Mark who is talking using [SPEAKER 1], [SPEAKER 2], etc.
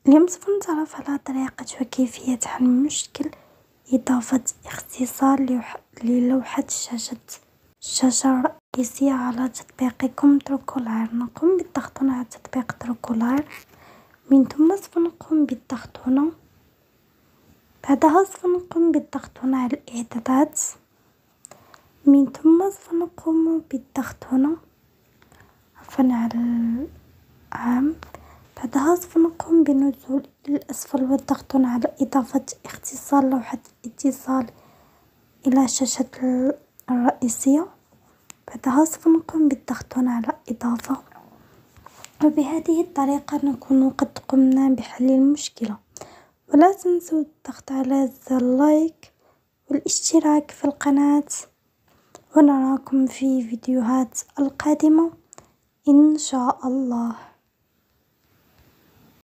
[SPEAKER 1] اليوم سوف نتعرف على طريقة وكيفية حل مشكل إضافة اختصار للوحة الشاشة الرئيسية على تطبيقكم تروكولار. نقوم بالضغط على تطبيق تروكولار، من ثم سوف نقوم بالضغط هنا. بعدها سوف نقوم بالضغط هنا على الإعدادات، من ثم سوف نقوم بالضغط هنا على العام. بعدها سوف نقوم بالنزول إلى الأسفل والضغط على إضافة اختصار لوحة الاتصال إلى الشاشة الرئيسية. بعدها سوف نقوم بالضغط على إضافة، وبهذه الطريقة نكون قد قمنا بحل المشكلة. ولا تنسوا الضغط على زر لايك والاشتراك في القناة، ونراكم في فيديوهات القادمة إن شاء الله.